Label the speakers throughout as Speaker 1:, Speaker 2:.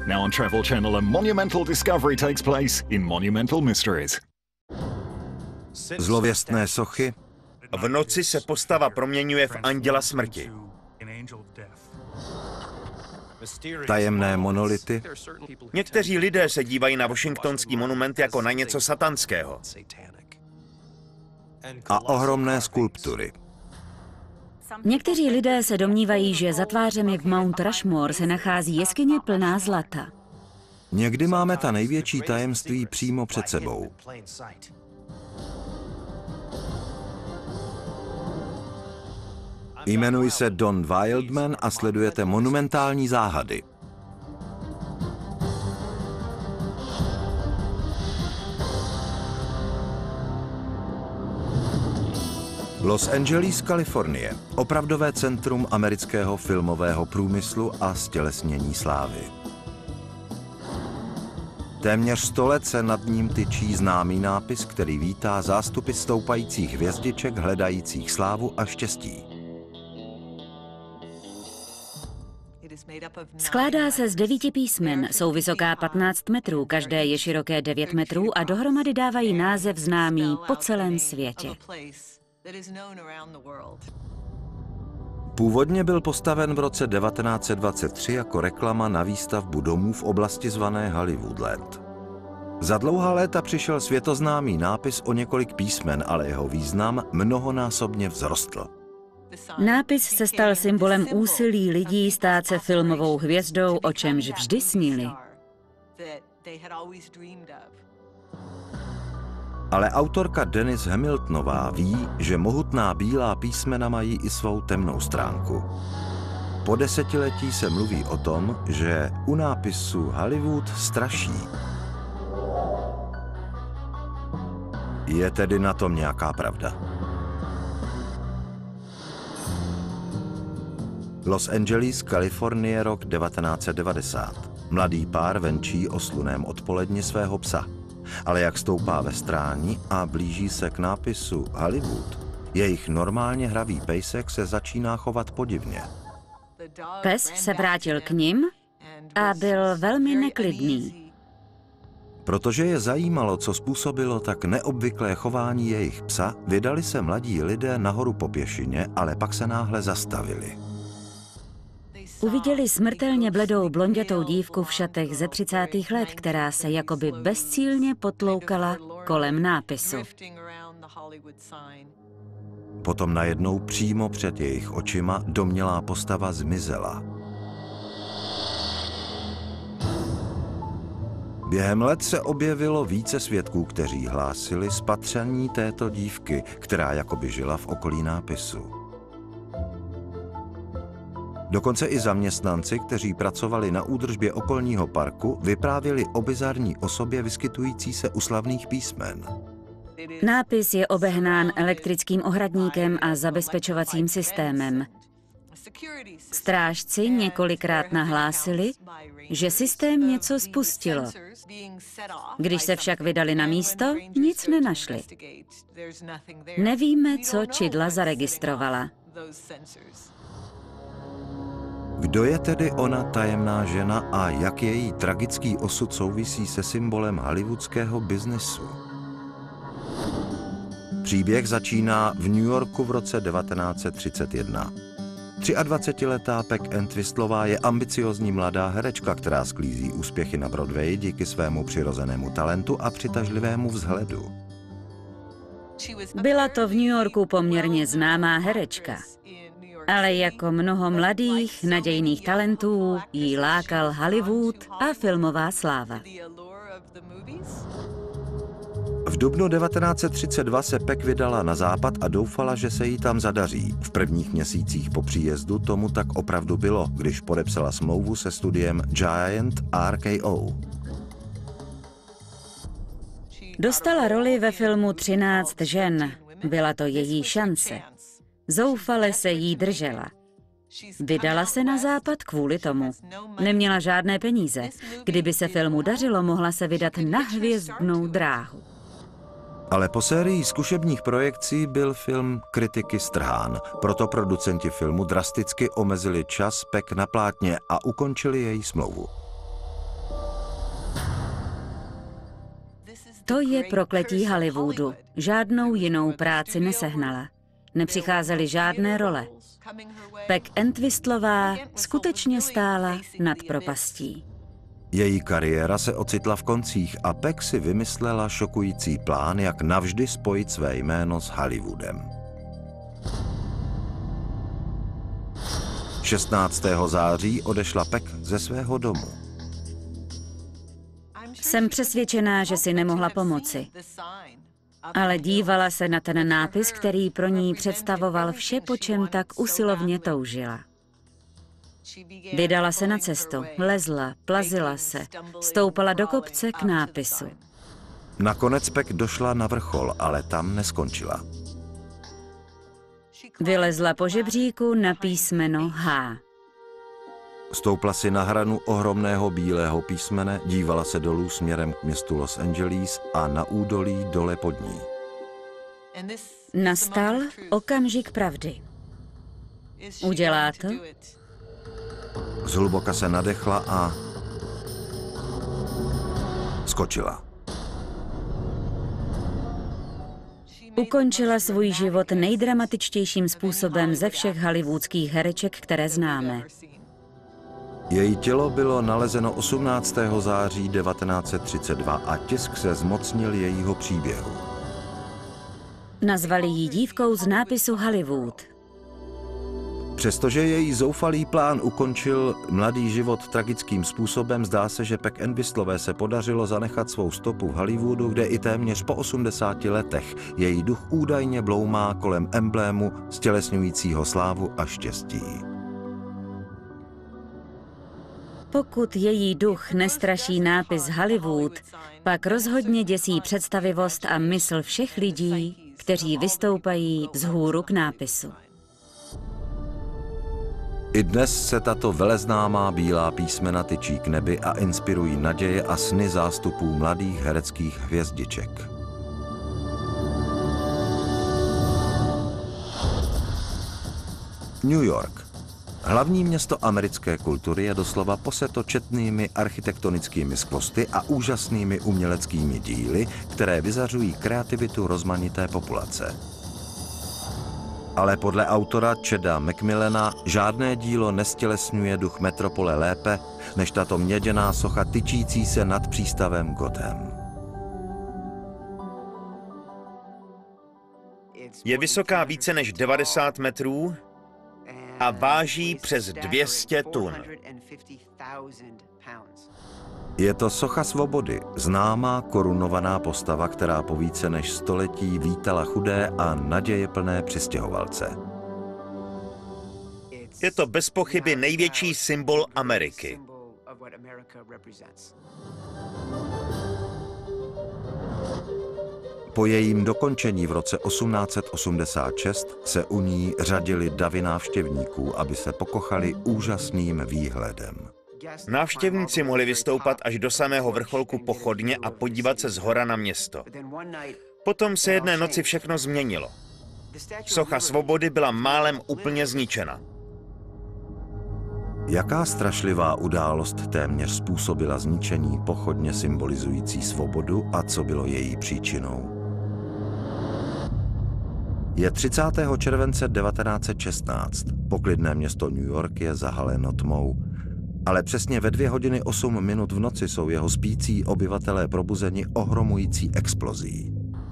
Speaker 1: Now on Travel Channel, a monumental discovery takes place in Monumental Mysteries.
Speaker 2: Zlověstné sochy.
Speaker 3: V noci se postava proměňuje v anděla smrti.
Speaker 2: Tajemné monolity.
Speaker 3: Někteří lidé se dívají na washingtonský monument jako na něco satanského.
Speaker 2: A ohromné skulptury.
Speaker 4: Někteří lidé se domnívají, že za tvářemi v Mount Rushmore se nachází jeskyně plná zlata.
Speaker 2: Někdy máme ta největší tajemství přímo před sebou. Jmenuji se Don Wildman a sledujete monumentální záhady. Los Angeles, Kalifornie. Opravdové centrum amerického filmového průmyslu a stělesnění slávy. Téměř 100 let se nad ním tyčí známý nápis, který vítá zástupy stoupajících hvězdiček hledajících slávu a štěstí.
Speaker 4: Skládá se z 9 písmen, jsou vysoká 15 metrů, každé je široké 9 metrů a dohromady dávají název známý po celém světě.
Speaker 2: Původně byl postaven v roce 1923 jako reklama na výstavbu domů v oblasti zvané Hollywoodland. Za dlouhá léta přišel světoznámý nápis o několik písmen, ale jeho význam mnohonásobně vzrostl.
Speaker 4: Nápis se stal symbolem úsilí lidí stát se filmovou hvězdou, o čemž vždy snili.
Speaker 2: Ale autorka Dennis Hamiltonová ví, že mohutná bílá písmena mají i svou temnou stránku. Po desetiletí se mluví o tom, že u nápisu Hollywood straší. Je tedy na tom nějaká pravda? Los Angeles, Kalifornie, rok 1990. Mladý pár venčí o sluném odpoledni svého psa. Ale jak stoupá ve stráni a blíží se k nápisu Hollywood, jejich normálně hravý pejsek se začíná chovat podivně.
Speaker 4: Pes se vrátil k nim a byl velmi neklidný.
Speaker 2: Protože je zajímalo, co způsobilo tak neobvyklé chování jejich psa, vydali se mladí lidé nahoru po pěšině, ale pak se náhle zastavili.
Speaker 4: Uviděli smrtelně bledou blondětou dívku v šatech ze 30. let, která se jakoby bezcílně potloukala kolem nápisu.
Speaker 2: Potom najednou přímo před jejich očima domnělá postava zmizela. Během let se objevilo více svědků, kteří hlásili spatření této dívky, která jakoby žila v okolí nápisu. Dokonce i zaměstnanci, kteří pracovali na údržbě okolního parku, vyprávěli o bizarní osobě vyskytující se u slavných písmen.
Speaker 4: Nápis je obehnán elektrickým ohradníkem a zabezpečovacím systémem. Strážci několikrát nahlásili, že systém něco spustilo. Když se však vydali na místo, nic nenašli. Nevíme, co čidla zaregistrovala.
Speaker 2: Kdo je tedy ona tajemná žena a jak její tragický osud souvisí se symbolem hollywoodského biznesu? Příběh začíná v New Yorku v roce 1931. 23letá Peg Entwistlová je ambiciózní mladá herečka, která sklízí úspěchy na Broadwayi díky svému přirozenému talentu a přitažlivému vzhledu.
Speaker 4: Byla to v New Yorku poměrně známá herečka. Ale jako mnoho mladých, nadějných talentů jí lákal Hollywood a filmová sláva.
Speaker 2: V dubnu 1932 se Peg vydala na západ a doufala, že se jí tam zadaří. V prvních měsících po příjezdu tomu tak opravdu bylo, když podepsala smlouvu se studiem Giant RKO.
Speaker 4: Dostala roli ve filmu 13 žen. Byla to její šance. Zoufale se jí držela. Vydala se na západ kvůli tomu. Neměla žádné peníze. Kdyby se filmu dařilo, mohla se vydat na hvězdnou dráhu.
Speaker 2: Ale po sérii zkušebních projekcí byl film kritiky strhán. Proto producenti filmu drasticky omezili čas Peg na plátně a ukončili její smlouvu.
Speaker 4: To je prokletí Hollywoodu. Žádnou jinou práci nesehnala. Nepřicházely žádné role. Peg Entwistlová skutečně stála nad propastí.
Speaker 2: Její kariéra se ocitla v koncích a Peg si vymyslela šokující plán, jak navždy spojit své jméno s Hollywoodem. 16. září odešla Peg ze svého domu.
Speaker 4: Jsem přesvědčená, že si nemohla pomoci. Ale dívala se na ten nápis, který pro ní představoval vše, po čem tak usilovně toužila. Vydala se na cestu, lezla, plazila se, stoupala do kopce k nápisu.
Speaker 2: Nakonec Peg došla na vrchol, ale tam neskončila.
Speaker 4: Vylezla po žebříku na písmeno H.
Speaker 2: Stoupla si na hranu ohromného bílého písmene, dívala se dolů směrem k městu Los Angeles a na údolí dole pod ní.
Speaker 4: Nastal okamžik pravdy. Udělá to?
Speaker 2: Zhluboka se nadechla a skočila.
Speaker 4: Ukončila svůj život nejdramatičtějším způsobem ze všech hollywoodských hereček, které známe.
Speaker 2: Její tělo bylo nalezeno 18. září 1932 a tisk se zmocnil jejího příběhu.
Speaker 4: Nazvali ji dívkou z nápisu Hollywood.
Speaker 2: Přestože její zoufalý plán ukončil mladý život tragickým způsobem, zdá se, že Peg Entwistlové se podařilo zanechat svou stopu v Hollywoodu, kde i téměř po 80 letech její duch údajně bloumá kolem emblému stělesňujícího slávu a štěstí.
Speaker 4: Pokud její duch nestraší nápis Hollywood, pak rozhodně děsí představivost a mysl všech lidí, kteří vystoupají vzhůru k nápisu.
Speaker 2: I dnes se tato veleznámá bílá písmena tyčí k nebi a inspirují naděje a sny zástupů mladých hereckých hvězdiček. New York. Hlavní město americké kultury je doslova poseto četnými architektonickými skvosty a úžasnými uměleckými díly, které vyzařují kreativitu rozmanité populace. Ale podle autora Chada Macmillana žádné dílo nestělesňuje duch metropole lépe, než tato měděná socha tyčící se nad přístavem Gotham.
Speaker 3: Je vysoká více než 90 metrů a váží přes 200 tun.
Speaker 2: Je to socha svobody, známá korunovaná postava, která po více než století vítala chudé a nadějeplné přistěhovalce.
Speaker 3: Je to bez pochyby největší symbol Ameriky.
Speaker 2: Po jejím dokončení v roce 1886 se u ní řadili davy návštěvníků, aby se pokochali úžasným výhledem.
Speaker 3: Návštěvníci mohli vystoupat až do samého vrcholku pochodně a podívat se zhora na město. Potom se jedné noci všechno změnilo. Socha svobody byla málem úplně zničena.
Speaker 2: Jaká strašlivá událost téměř způsobila zničení pochodně symbolizující svobodu a co bylo její příčinou? Je 30. července 1916. Poklidné město New York je zahaleno tmou. Ale přesně ve 2 hodiny 8 minut v noci jsou jeho spící obyvatelé probuzeni ohromující explozí.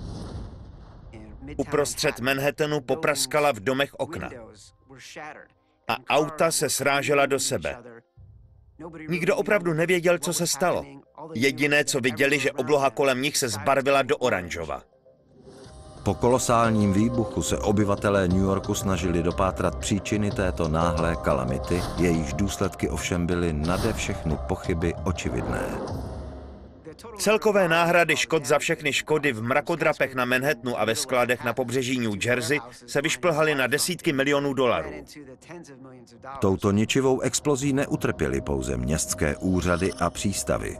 Speaker 3: Uprostřed Manhattanu popraskala v domech okna a auta se srážela do sebe. Nikdo opravdu nevěděl, co se stalo. Jediné, co viděli, že obloha kolem nich se zbarvila do oranžova.
Speaker 2: Po kolosálním výbuchu se obyvatelé New Yorku snažili dopátrat příčiny této náhlé kalamity, jejíž důsledky ovšem byly nade všechny pochyby očividné.
Speaker 3: Celkové náhrady škod za všechny škody v mrakodrapech na Manhattanu a ve skladech na pobřeží New Jersey se vyšplhaly na desítky milionů dolarů.
Speaker 2: Touto ničivou explozí neutrpěly pouze městské úřady a přístavy.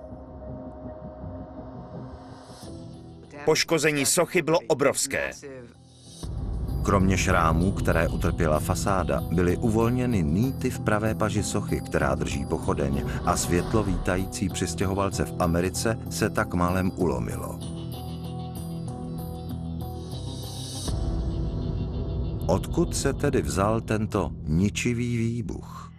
Speaker 3: Poškození sochy bylo obrovské.
Speaker 2: Kromě šrámů, které utrpěla fasáda, byly uvolněny nýty v pravé paži sochy, která drží pochodeň, a světlo vítající přistěhovalce v Americe se tak málem ulomilo. Odkud se tedy vzal tento ničivý výbuch?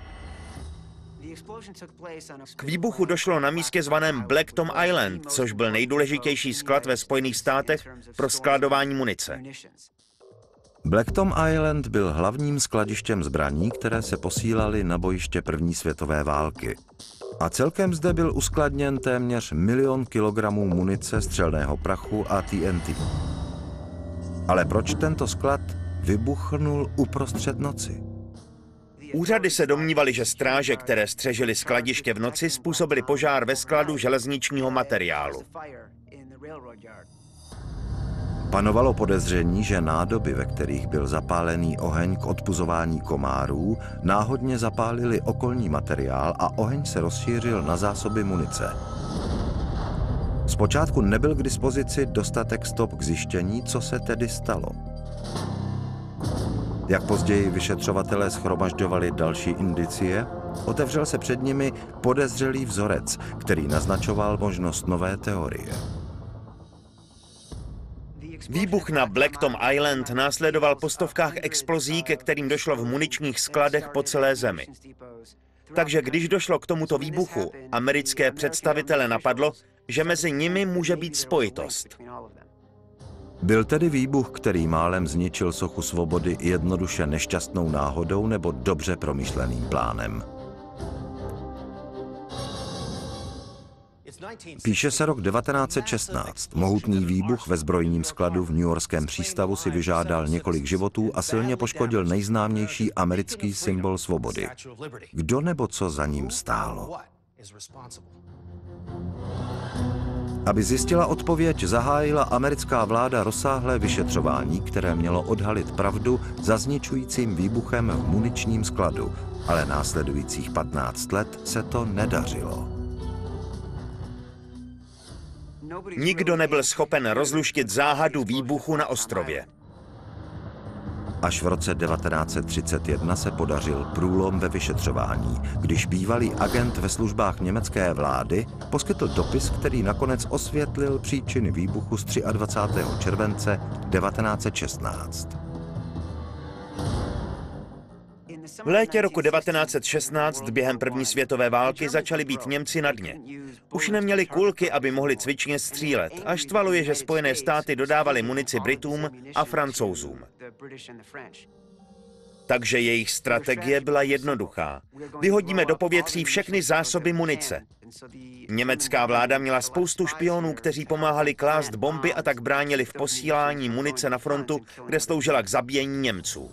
Speaker 3: K výbuchu došlo na místě zvaném Black Tom Island, což byl nejdůležitější sklad ve Spojených státech pro skladování munice.
Speaker 2: Black Tom Island byl hlavním skladištěm zbraní, které se posílaly na bojiště první světové války. A celkem zde byl uskladněn téměř 1 000 000 kilogramů munice, střelného prachu a TNT. Ale proč tento sklad vybuchnul uprostřed noci?
Speaker 3: Úřady se domnívaly, že stráže, které střežily skladiště v noci, způsobily požár ve skladu železničního materiálu.
Speaker 2: Panovalo podezření, že nádoby, ve kterých byl zapálený oheň k odpuzování komárů, náhodně zapálili okolní materiál a oheň se rozšířil na zásoby munice. Zpočátku nebyl k dispozici dostatek stop k zjištění, co se tedy stalo. Jak později vyšetřovatelé shromažďovali další indicie, otevřel se před nimi podezřelý vzorec, který naznačoval možnost nové teorie.
Speaker 3: Výbuch na Black Tom Island následoval po stovkách explozí, ke kterým došlo v muničních skladech po celé zemi. Takže když došlo k tomuto výbuchu, americké představitele napadlo, že mezi nimi může být spojitost.
Speaker 2: Byl tedy výbuch, který málem zničil sochu svobody, jednoduše nešťastnou náhodou nebo dobře promyšleným plánem? Píše se rok 1916. Mohutný výbuch ve zbrojním skladu v newyorském přístavu si vyžádal několik životů a silně poškodil nejznámější americký symbol svobody. Kdo nebo co za ním stálo? Aby zjistila odpověď, zahájila americká vláda rozsáhlé vyšetřování, které mělo odhalit pravdu za zničujícím výbuchem v muničním skladu, ale následujících 15 let se to nedařilo.
Speaker 3: Nikdo nebyl schopen rozluštit záhadu výbuchu na ostrově.
Speaker 2: Až v roce 1931 se podařil průlom ve vyšetřování, když bývalý agent ve službách německé vlády poskytl dopis, který nakonec osvětlil příčiny výbuchu z 23. července 1916.
Speaker 3: V létě roku 1916 během první světové války začali být Němci na dně. Už neměli kulky, aby mohli cvičně střílet, a štvalo je, že Spojené státy dodávaly munici Britům a Francouzům. Takže jejich strategie byla jednoduchá. Vyhodíme do povětří všechny zásoby munice. Německá vláda měla spoustu špionů, kteří pomáhali klást bomby a tak bránili v posílání munice na frontu, kde sloužila k zabíjení Němců.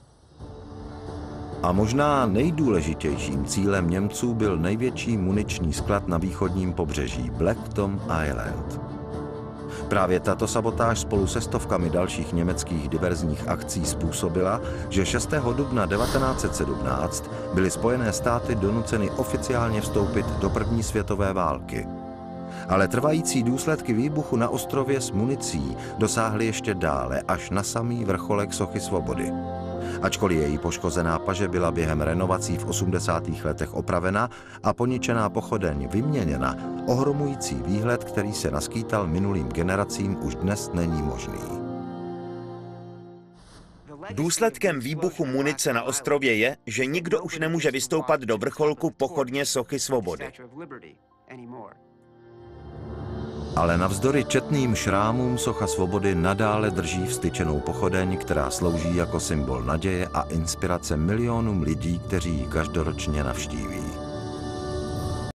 Speaker 2: A možná nejdůležitějším cílem Němců byl největší muniční sklad na východním pobřeží Black Tom Island. Právě tato sabotáž spolu se stovkami dalších německých diverzních akcí způsobila, že 6. dubna 1917 byly Spojené státy donuceny oficiálně vstoupit do první světové války. Ale trvající důsledky výbuchu na ostrově s municí dosáhly ještě dále, až na samý vrcholek sochy svobody. Ačkoliv její poškozená paže byla během renovací v 80. letech opravena a poničená pochodeň vyměněna, ohromující výhled, který se naskýtal minulým generacím, už dnes není možný.
Speaker 3: Důsledkem výbuchu munice na ostrově je, že nikdo už nemůže vystoupat do vrcholku pochodně sochy svobody.
Speaker 2: Ale navzdory četným šrámům socha svobody nadále drží vztyčenou pochodeň, která slouží jako symbol naděje a inspirace milionům lidí, kteří ji každoročně navštíví.